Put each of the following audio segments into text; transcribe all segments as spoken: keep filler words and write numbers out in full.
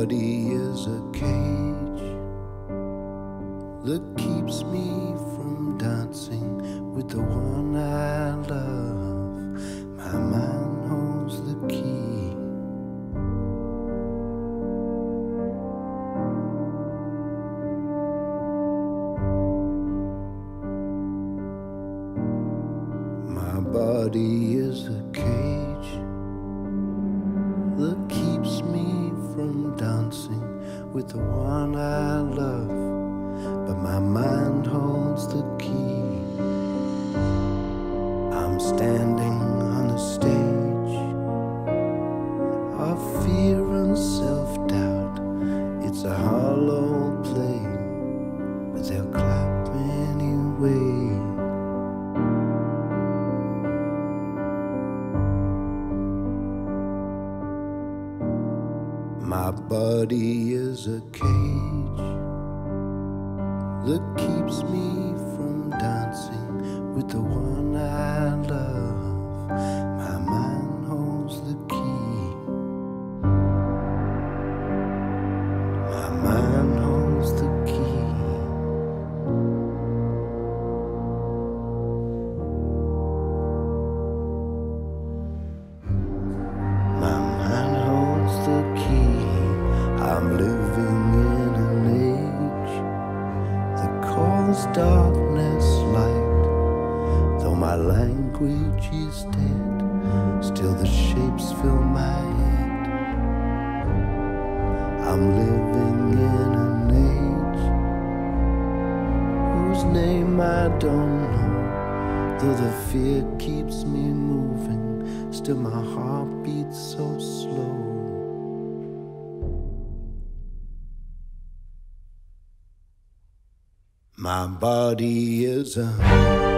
body is a cage that keeps me from dancing with the one I love. My mind holds the key. My body is a cage that keeps me from dancing with the one I love, but my mind holds the key. I'm standing on the stage of fear and self-doubt. It's a hollow play, but they'll clap anyway. My body is a cage that keeps me from dancing with the one I love. My mind holds the key. My mind holds the key. My mind holds the key. I'm living in an age that calls darkness light. Though my language is dead, still the shapes fill my head. I'm living in an age whose name I don't know. Though the fear keeps me moving, still my heart beats so slow. My body is a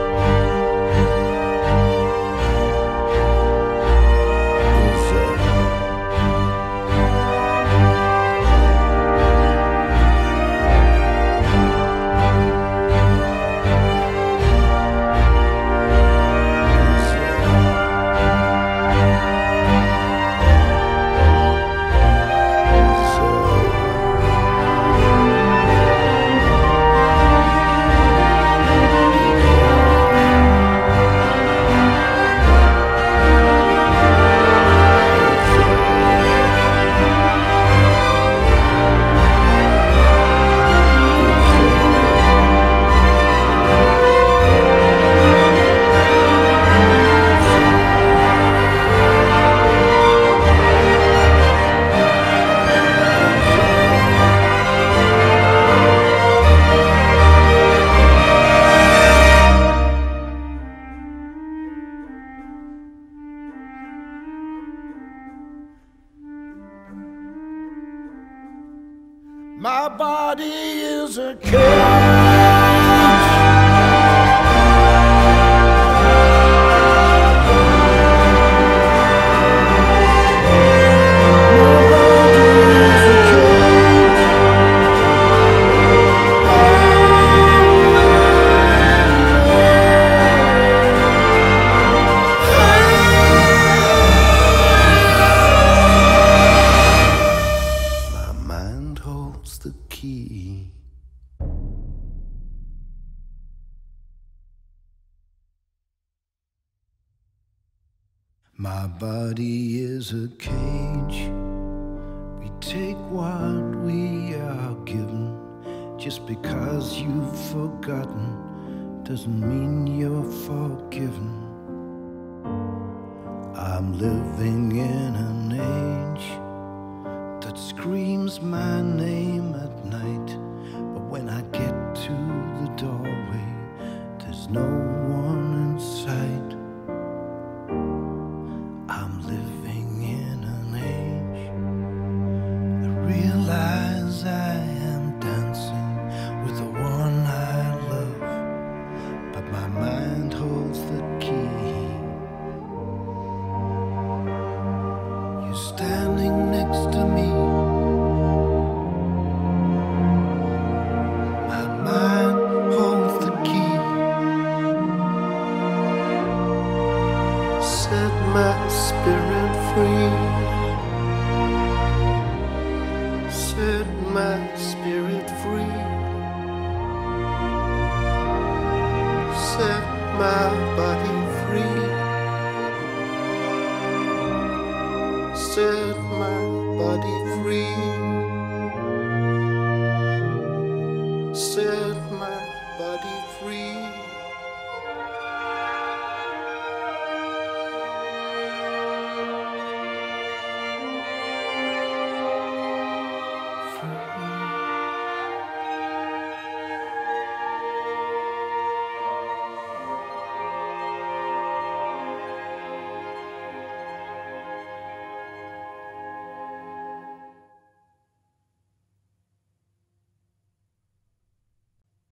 My body is a cage. The key. My body is a cage. We take what we are given. Just because you've forgotten doesn't mean you're forgiven. I'm living in an age that screams my name at night, but when I get to the doorway, there's no one in sight. I'm living in an age that realize I am dancing with the one I love, but my mind holds the key. You're standing next to me. My spirit free, my body free. Set